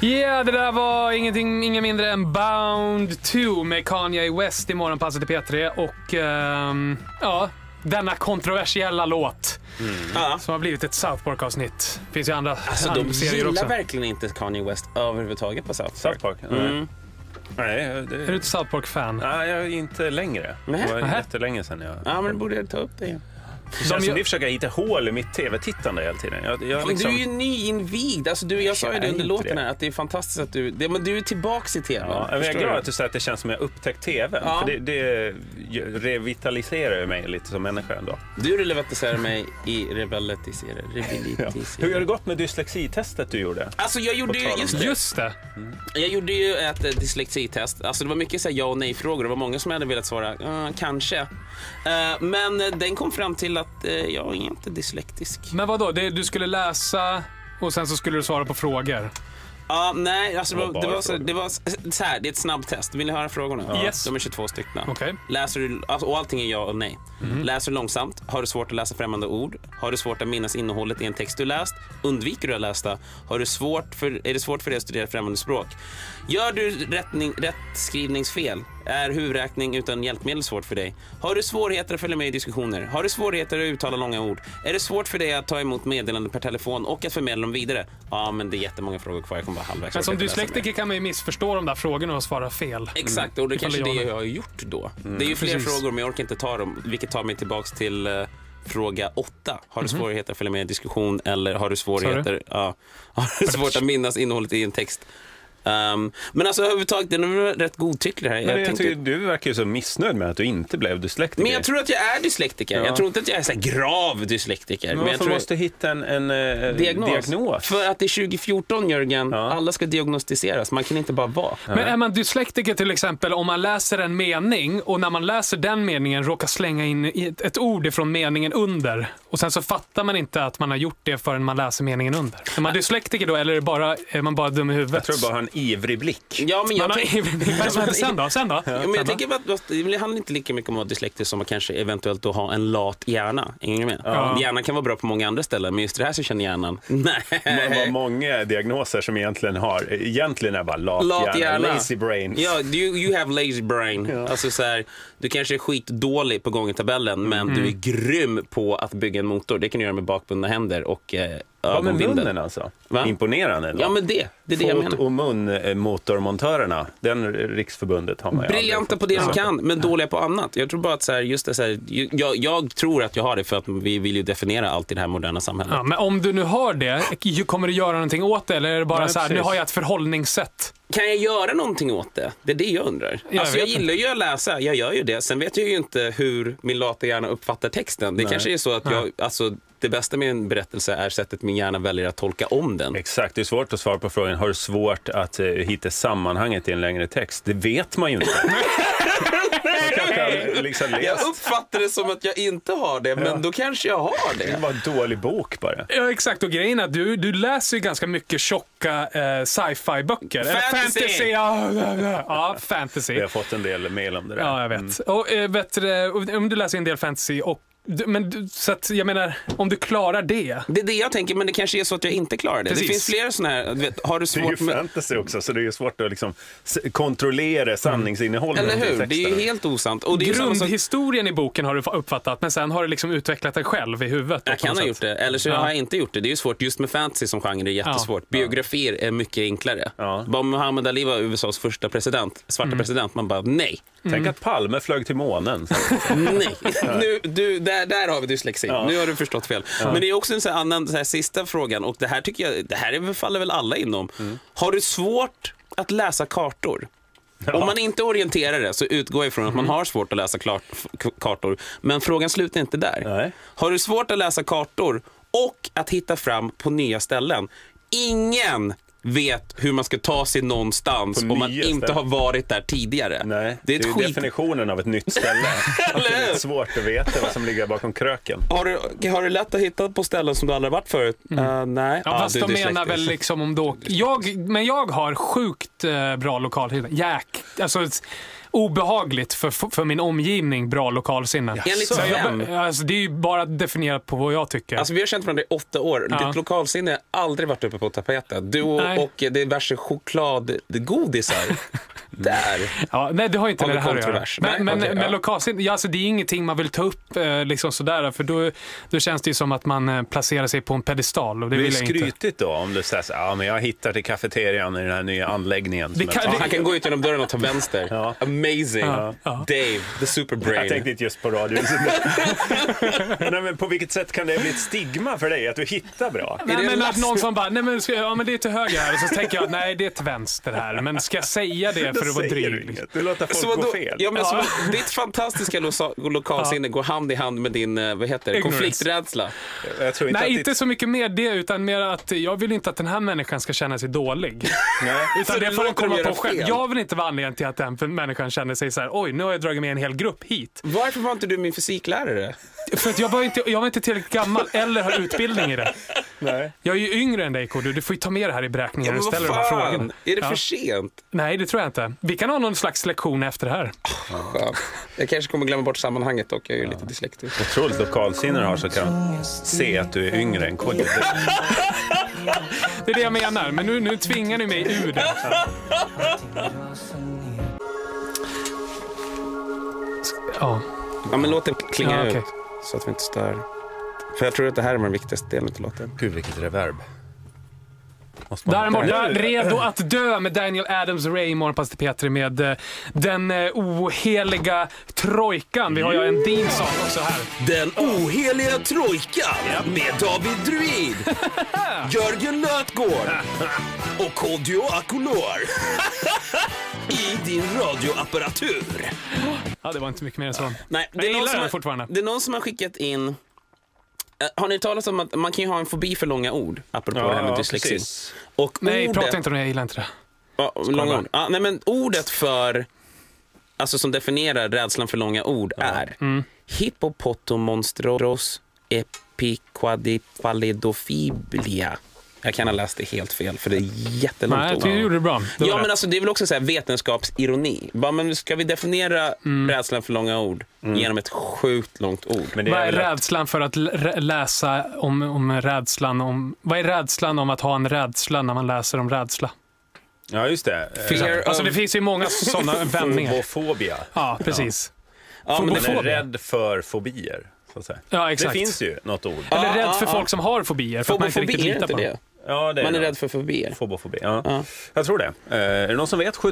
Ja, det där var ingen mindre än Bound 2 med Kanye West i morgonpasset i P3 och ja, denna kontroversiella låt som har blivit ett South Park-avsnitt. Finns ju andra alltså, de serier också. Gillar verkligen inte Kanye West överhuvudtaget på South Park. Nej, är du ett South Park-fan? Nej, jag är inte längre. Det var jättelänge sedan jag... Ja, men det borde jag ta upp det. Det känns som ni försöker hitta hål i mitt tv-tittande hela tiden. Jag liksom... Du är ju nyinvigd. Alltså, jag sa ju det under låten här, att det är fantastiskt att men du är tillbaks i tv. Ja, jag är glad att du säger att det känns som jag upptäckt tv. Ja. För det revitaliserar mig lite som människa ändå. Du revitaliserar mig i revitaliserar. Hur har det gått med dyslexitestet du gjorde? Alltså jag gjorde ju just det. Jag gjorde ju ett dyslexitest. Alltså det var mycket så här ja och nej frågor. Det var många som hade velat svara kanske. Men den kom fram till att jag är inte dyslektisk. Men vadå? Du skulle läsa och sen så skulle du svara på frågor. Nej, alltså det var så här, det är ett snabbtest. Vill ni höra frågorna? Yes. De är 22 stycken. Okay. Läser du, alltså, och allting är ja och nej. Läser du långsamt? Har du svårt att läsa främmande ord? Har du svårt att minnas innehållet i en text du läst? Undviker du att läsa? Är det svårt för dig att studera främmande språk? Gör du rättskrivningsfel? Är huvudräkning utan hjälpmedel svårt för dig? Har du svårigheter att följa med i diskussioner? Har du svårigheter att uttala långa ord? Är det svårt för dig att ta emot meddelanden per telefon och att förmedla dem vidare? Ja, men det är jättemånga frågor kvar. Jag kommer bara halvvägs. Men som dyslektiker kan man ju missförstå de där frågorna och svara fel. Exakt, och det kanske det jag har gjort då. Det är ju fler frågor, men jag orkar inte ta dem. Vilket tar mig tillbaks till fråga 8. Har du svårigheter att följa med i diskussion? Eller har du svårigheter har du svårt att minnas innehållet i en text? Men alltså överhuvudtaget, den är rätt godtycklig här. Jag tycker du verkar ju så missnöjd med att du inte blev dyslektiker. Men jag tror att jag är dyslektiker. Jag tror inte att jag är så här grav dyslektiker. Men jag måste hitta en diagnos. För att det är 2014, Jörgen, alla ska diagnostiseras. Man kan inte bara vara. Men är man dyslektiker till exempel om man läser en mening och när man läser den meningen råkar slänga in ett ord ifrån meningen under och sen så fattar man inte att man har gjort det förrän man läser meningen under. Är man dyslektiker då eller är man bara dum i huvudet? Jag tror bara en ivrig blick. Ja, men sen då? Ja, men jag tänker att det handlar inte lika mycket om att vara dyslektisk som att kanske eventuellt då ha en lat hjärna. Ingen med. Hjärnan kan vara bra på många andra ställen, men just det här så känner hjärnan. Nej. Det var många diagnoser som egentligen är bara lat hjärna. Lazy brain. Ja, you have lazy brain. Ja. Alltså så här, du kanske är skitdålig på gångertabellen, men du är grym på att bygga en motor. Det kan du göra med bakbundna händer och med munnen alltså. Va? Imponerande. Då. Ja, men det är det jag menar. Och munmotormontörerna, den riksförbundet har man ju. Briljanta på det de kan, men dåliga på annat. Jag tror bara att så här, just det så här, jag tror att jag har det för att vi vill ju definiera allt i det här moderna samhället. Ja, men om du nu har det, kommer du göra någonting åt det eller är det bara så här, nu har jag ett förhållningssätt? Kan jag göra någonting åt det? Det är det jag undrar. Jag gillar ju att läsa, jag gör ju det. Sen vet jag ju inte hur min lata hjärna uppfattar texten. Det kanske är så att det bästa med en berättelse är sättet min hjärna väljer att tolka om den. Exakt, det är svårt att svara på frågan. Har du svårt att hitta sammanhanget i en längre text? Det vet man ju inte. Jag uppfattar det som att jag inte har det, men då kanske jag har det. Det var en dålig bok bara. Ja, exakt. Och grejen är att du läser ju ganska mycket tjocka sci-fi-böcker. Fantasy! Ja, fantasy. Vi har fått en del mail om det där. Ja, jag vet. Och om du läser en del fantasy så att jag menar, om du klarar det. Det är det jag tänker, men det kanske är så att jag inte klarar det. Precis. Det finns flera sådana här, har du svårt det är ju fantasy också, så det är ju svårt att liksom kontrollera sanningsinnehållet. Eller hur? Det är ju helt osant. Och det är grundhistorien i boken har du uppfattat, men sen har du liksom utvecklat dig själv i huvudet. Jag kan ha gjort det, eller så har jag inte gjort det. Det är ju svårt, just med fantasy som genre, det är jättesvårt. Biografier är mycket enklare. Bara Muhammad Ali var USAs första president, svarta president, man bara nej. Tänk att Palme flög till månen. Nej, där har vi dyslexi. Nu har du förstått fel. Men det är också en sån här annan så här sista frågan, och det här tycker jag, det här faller väl alla inom. Har du svårt att läsa kartor? Om man inte orienterar det så utgår jag ifrån att man har svårt att läsa kartor. Men frågan slutar inte där. Nej. Har du svårt att läsa kartor och att hitta fram på nya ställen? Ingen vet hur man ska ta sig någonstans om man inte har varit där tidigare. Nej, det är definitionen av ett nytt ställe. Det är svårt att veta vad som ligger bakom kröken. Har du lätt att hitta på ställen som du aldrig varit förut? Nej. Ja, fast de menar väl liksom om då... Men jag har sjukt bra lokalhitta. Alltså... obehagligt för min omgivning bra lokalsinne. Enligt Så vem? alltså, det är ju bara definierat på vad jag tycker. Alltså vi har känt varandra i 8 år. Ja. Ditt lokalsinne har aldrig varit uppe på tapeten. Du och diverse chokladgodisar. Där. Ja, nej, det har inte med det här att göra. kontrovers. Men lokalsinne, alltså, det är ingenting man vill ta upp liksom sådär, för då känns det ju som att man placerar sig på en pedestal, och det Det är vill jag inte. skrytigt då om du säger så här, men jag hittar till kafeterian i den här nya anläggningen. Han kan gå ut genom dörren och ta vänster. Ja. Amazing. Ja. Dave, the superbrain. Jag tänkte inte just på radio. Nej, men på vilket sätt kan det bli ett stigma för dig att du hittar bra? Nej, men att någon som bara, nej men, men det är till höger här, och så tänker jag, nej det är till vänster här, men ska jag säga det för att vara dryg? Liksom? Du låter folk gå fel. Ja, men så, ditt fantastiska lokalsinne går hand i hand med din konflikträdsla. Jag tror Nej, att inte så mycket med det, utan mer att jag vill inte att den här människan ska känna sig dålig. Nej. Utan Så det du får den låter dem komma göra på själv. fel? Jag vill inte vara anledningen till att den människan känner sig så här: oj, nu har jag dragit med en hel grupp hit. Varför var inte du min fysiklärare? För att jag var inte tillräckligt gammal eller har utbildning i det. Nej. Jag är ju yngre än dig, Kodjo. Du får ju ta med det här i beräkningen när du ställer de här frågorna. Är det för sent? Nej, det tror jag inte. Vi kan ha någon slags lektion efter det här. Skönt. Jag kanske kommer glömma bort sammanhanget och jag är ju lite dyslektisk. Otroligt lokalsinne du har, så kan se att du är yngre än Kodjo. Det är det jag menar, men nu tvingar ni mig ur det. Ja. Ja, men låt det klinga okej. ut så att vi inte stör. För jag tror att det här är den viktigaste delen av låten. Gud, vilket reverb. Måste man- Däremot, jag är redo att dö med Daniel Adams-Ray i Morgonpass till Petri med den oheliga trojkan. Vi har ju en theme-song också här. Den oheliga trojkan med David Druid, Jörgen Lötgård och Kodjo Akolor i din radioapparatur. Ja, det var inte mycket mer än så. Nej, Jag gillar den fortfarande. Det är någon som har skickat in. Har ni talat om att man kan ju ha en fobi för långa ord, apropå det här med dyslexi? precis. Och Nej, ordet, prata inte om det, jag gillar inte det. ja, långa ord. Nej, men ordet för, alltså som definierar rädslan för långa ord är hippopotomonstros epiquadipalidofiblia. Jag kan ha läst det helt fel, för det är jättelångt Nej, jag ord. tycker du gjorde det bra. Det var Ja, men rätt. alltså, det är väl också så här vetenskapsironi. Men ska vi definiera rädslan för långa ord genom ett sjukt långt ord? Men det Vad är väl att- rädslan för att läsa om rädslan om... Vad är rädslan om att ha en rädsla när man läser om rädsla? Ja, just det. Fear Alltså of- det finns ju många sådana vändningar. Fobofobia. Ja, precis. Ja, men Man det, är rädd för fobier, så att säga. Ja, Det exakt. finns ju något ord. Eller rädd för folk som har fobier, för att man inte fobofobi, riktigt är litar inte på det? dem. Ja, det Man är något. rädd för fobier. Fobofobi, ja. Jag tror det. Är det någon som vet?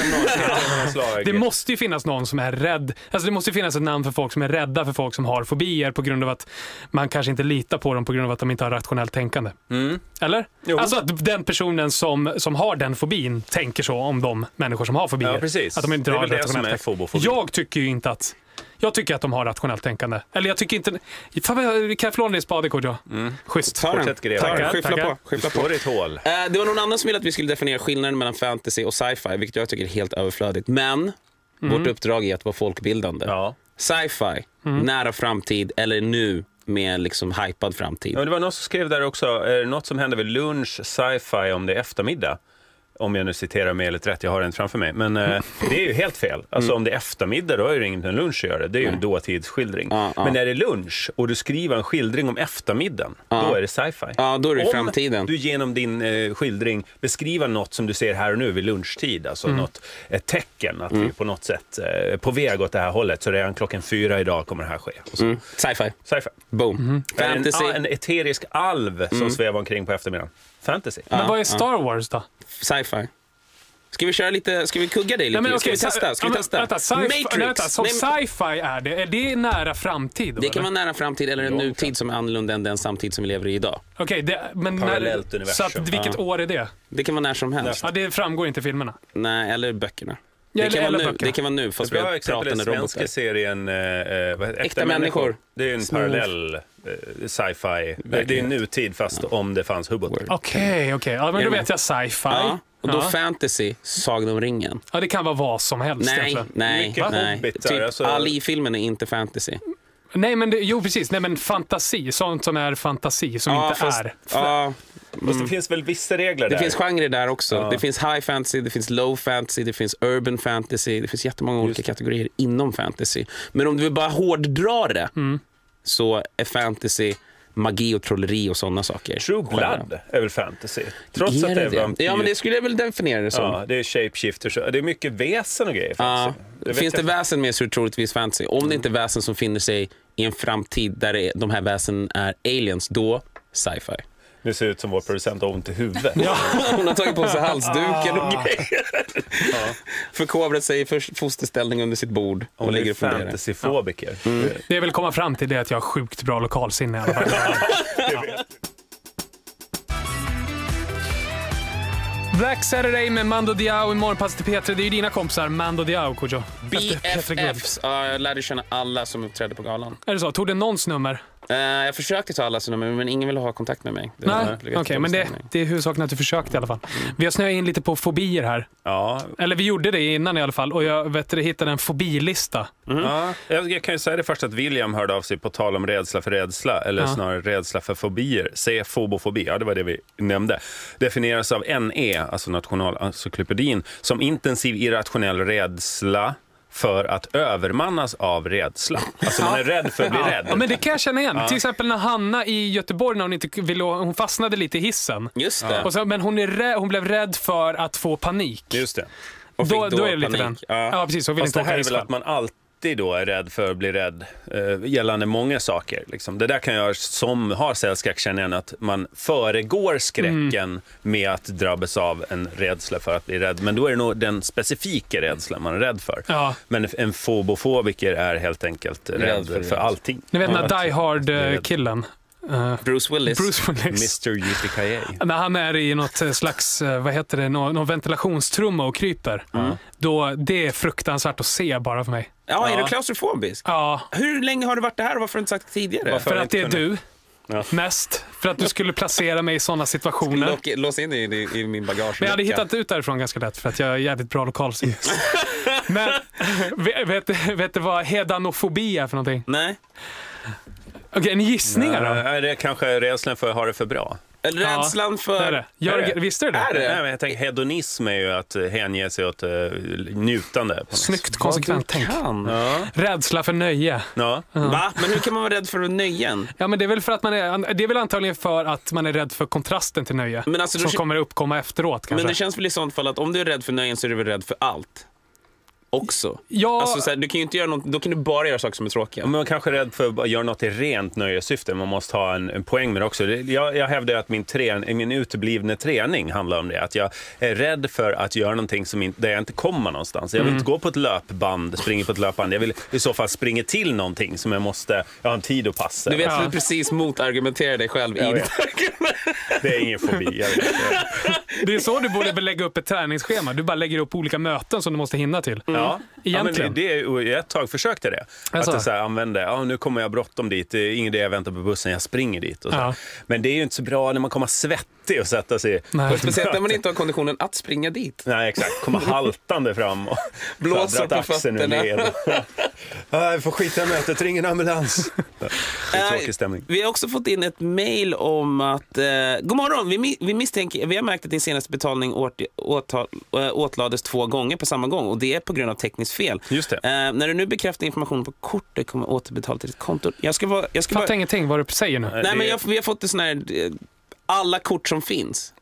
72250 Det måste ju finnas någon som är rädd. Alltså det måste ju finnas ett namn för folk som är rädda för folk som har fobier på grund av att man kanske inte litar på dem på grund av att de inte har rationellt tänkande. Eller? Jo. Alltså att den personen som har den fobin tänker så om de människor som har fobier. Ja, precis. Att de inte Det är har väl det som rationellt är tänkande. fobofobi. Jag tycker ju inte att... Jag tycker att de har rationellt tänkande. Eller jag tycker inte... Fan, kan jag få låna din spade, Kodjo? Schysst. Ta den. Fortsätt gräva. Ta den. Tackar, Skyffla tackar. på. Skyffla på. Står i ett hål. Det var någon annan som ville att vi skulle definiera skillnaden mellan fantasy och sci-fi, vilket jag tycker är helt överflödigt. Men vårt uppdrag är att vara folkbildande. Ja. Sci-fi, nära framtid eller nu med liksom hypad framtid. Ja, det var någon som skrev där också, är det något som händer vid lunch, sci-fi om det är eftermiddag? Om jag nu citerar mejlet rätt, jag har den framför mig. Men det är ju helt fel. Alltså om det är eftermiddag, då är det inget en lunch att göra. Det är ju en dåtidsskildring. Men är det lunch och du skriver en skildring om eftermiddagen, då är det sci-fi. Ja, då är det Om framtiden. du genom din skildring beskriver något som du ser här och nu vid lunchtid, alltså ett tecken att vi på något sätt är på väg åt det här hållet, så redan 4:00 idag kommer det här ske. Och så. Sci-fi. Sci-fi. Boom. Fantasy. En eterisk alv som svävar omkring på eftermiddagen. Fantasy. Men vad är Star Wars då? Sci-fi. Ska vi köra lite, ska vi kugga dig lite? Nej, men Ska vi testa? Ska vi testa? Vänta, som Nej, men- sci-fi är det nära framtid då? Det kan eller? vara nära framtid eller en nutid som är annorlunda än den samtid som vi lever i idag. Okej, men Parallellt universum. Så att, vilket år är det? Det kan vara när som helst. Ja, det framgår inte i filmerna. Nej, eller böckerna. Ja, Det kan, eller vara nu. böcker. Det kan vara nu, fast vi Bra har exempel är pratande den svenska robotar. serien Äkta människor. Det är en parallell sci-fi. Det är nutid fast om det fanns hubbotar. Okej. Ja, men då vet jag sci-fi. Ja, och då Ja. fantasy, Sagan om ringen. Ja, det kan vara vad som helst Nej, egentligen. nej, Mycket nej. hobbitar, Typ alltså. Ali-filmen är inte fantasy. Nej, men jo precis. Nej, men fantasi. Sånt som är fantasi, som inte är. Ja, Fast det finns väl vissa regler där? Det finns genrer där också. Ja. Det finns high fantasy, det finns low fantasy, det finns urban fantasy. Det finns jättemånga olika kategorier inom fantasy. Men om du vill bara hårddra det så är fantasy magi och trolleri och sådana saker. True Blood är väl fantasy? Trots att det är vampyr. Ja, men det skulle jag väl definiera det som. Ja, det är shapeshifters. Det är mycket väsen och grejer. Ja. Finns det väsen med så är det troligtvis fantasy. Om det inte är väsen som finner sig i en framtid där de här väsen är aliens, då sci-fi. Det ser ut som vår producent har ont i huvudet. Ja, hon har tagit på sig halsduken och grejer. Förkovrat sig i fosterställning under sitt bord och ligger och funderar. Fantasyfobiker. Det är väl komma fram till det att jag har sjukt bra lokalsinne i alla fall. Black Saturday med Mando Diao i Morgonpasset till P3. Det är ju dina kompisar, Mando Diao, Kodjo. BFFs. Jag lärde känna alla som uppträdde på galan. Är det så? Tog det någons nummer? Jag försökte ta allas nummer, men ingen ville ha kontakt med mig. Nej, okej, men det är huvudsaken att du försökte i alla fall. Vi har snöat in lite på fobier här. Ja. Eller vi gjorde det innan i alla fall. Och jag hittade en fobilista. Ja, jag kan ju säga det först att William hörde av sig på tal om rädsla för rädsla. Eller snarare rädsla för fobier. Se fobofobi, ja det var det vi nämnde. Definieras av NE, alltså Nationalencyklopedin, som intensiv irrationell rädsla för att övermannas av rädsla. Alltså man är rädd för att bli rädd. Ja, men det kan jag känna igen. Till exempel när Hanna i Göteborg, när hon inte ville, hon fastnade lite i hissen. Just det. Och så, men hon blev rädd för att få panik. Just det. Och fick Då är det lite panik. den. Ja, precis. Så vill Fast inte det här åka är väl att man alltid då är rädd för att bli rädd gällande många saker. Liksom. Det där kan jag som har cellskräck känna igen, att man föregår skräcken med att drabbas av en rädsla för att bli rädd. Men då är det nog den specifika rädslan man är rädd för. Ja. Men en fobofobiker är helt enkelt rädd för allting. Ni vet den där Die Hard-killen. Bruce Willis. Mr. Yippee-ki-yay. När han är i något slags, vad heter det, någon ventilationstrumma och kryper. Då, det är fruktansvärt att se bara för mig. Ja, är du klaustrofobisk? Ja. Hur länge har du varit det här och varför har du inte sagt det tidigare? Varför? För att det är du. Ja. Mest. För att du skulle placera mig i sådana situationer. Lås in i min bagage. Men jag hade hittat ut därifrån ganska lätt för att jag är jävligt bra lokalsinne. Men vet du vad hedanofobi är för någonting? Nej. Okej, en gissning då? Är det kanske rädslan för att ha det för bra? Rädslan för... Det är det. Jörgen, visste du det? Är det? Nej, men jag tänker, hedonism är ju att hänge sig åt njutande. På något. Snyggt, konsekvent tänk. Rädsla för nöje. Ja. Va? Men hur kan man vara rädd för nöjen? Ja, men det är väl för att det är väl antagligen för att man är rädd för kontrasten till nöje. Men alltså, som kommer uppkomma efteråt kanske. Men det känns väl i sånt fall att om du är rädd för nöjen så är du väl rädd för allt också. Ja. Alltså, så här, du kan ju inte göra något, då kan du bara göra saker som är tråkiga. Men man kanske är rädd för att göra något i rent nöjessyfte. Man måste ha en poäng med det också. Jag hävdar att min uteblivna träning handlar om det. Att jag är rädd för att göra någonting där jag inte kommer någonstans. Jag vill inte gå på ett löpband, springa på ett löpband. Jag vill i så fall springa till någonting som jag har en tid att passa. Du vet att du precis motargumenterar dig själv i det. Det är ingen fobi. Jag vet. Det är så du borde lägga upp ett träningsschema. Du bara lägger upp olika möten som du måste hinna till. Ja, egentligen. Men det är ett tag försökte det. Alltså. Att det så här använde, nu kommer jag bråttom dit. Det är ingen idé jag väntar på bussen, jag springer dit. Och så. Ja. Men det är ju inte så bra när man kommer svettig och sätta sig. Speciellt när man inte har konditionen att springa dit. Nej, exakt. Kommer haltande fram och blåser på fötterna. Jag får skita i mötet, ring en ambulans. Det är tråkig stämning. Vi har också fått in ett mejl om att god morgon, vi misstänker, vi har märkt att din senaste betalning åtlades 2 gånger på samma gång och det är på grund av tekniskt fel. Just det. När du nu bekräftar informationen på kortet kommer återbetalt till ditt konto. Jag ska fattar ingenting vad du säger nu. Nej, men vi har fått en sån här alla kort som finns.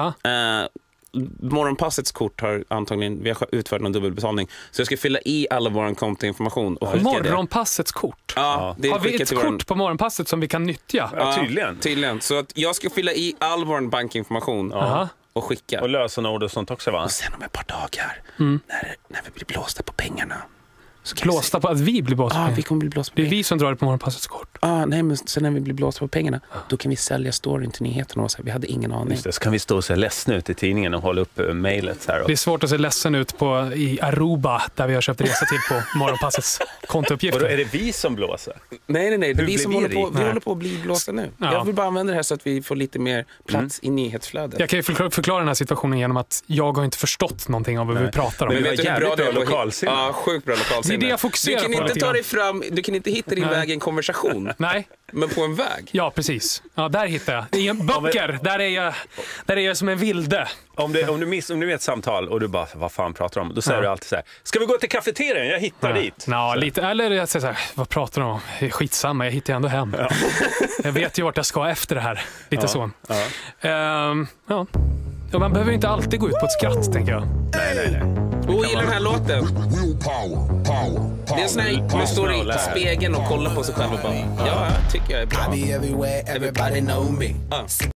Morgonpassets kort har antagligen, vi har utfört någon dubbelbetalning. Så jag ska fylla i alla vår kontoinformation och skicka Morgonpassets kort? Ja, det har vi ett kort på morgonpasset som vi kan nyttja? Ja, tydligen. Så att jag ska fylla i all vår bankinformation och skicka. Och lösenord och sånt också, va? Och sen om ett par dagar, när vi blir blåsta på pengarna. Blåsta på att vi blir blåsta på pengarna? Vi kommer bli blåsta på pengarna. Det är vi som drar det på morgonpassets kort. Nej, men sen när vi blir blåsta på pengarna, då kan vi sälja storyn till nyheterna och så. Vi hade ingen aning. Just det, så kan vi stå och se ledsen ut i tidningen och hålla upp mejlet här. Det är svårt att se ledsen ut i Aruba, där vi har köpt resa till på morgonpassets kontouppgifter. Och då är det vi som blåser? Nej, det är vi som håller på att bli blåsta nu. Ja. Jag vill bara använda det här så att vi får lite mer plats i nyhetsflödet. Jag kan ju förklara den här situationen genom att jag har inte förstått någonting av vad vi pratar om. Men vi har jävligt bra lokalsinne. Ja, sjukt bra lokalsinne. är det jag fokuserar på. Du kan inte ta dig fram, du kan inte hitta din väg i en konversation. Nej. Men på en väg. Ja, precis. Ja, där hittar jag. I böcker, där är jag som en vilde. Om du är ett samtal och du bara, vad fan pratar de om? Då säger du alltid så här, ska vi gå till kafeterian? Jag hittar dit. Ja, lite. Eller jag säger så här, vad pratar de om? Skitsamma, jag hittar ändå hem. Ja. Jag vet ju vart jag ska efter det här. Lite så. Ja. Och man behöver inte alltid gå ut på ett skratt, tänker jag. Nej. Och gillar den här låten. Det är en sån här, man står i spegeln och kollar på sig själv och bara, ja, jag tycker jag är bra.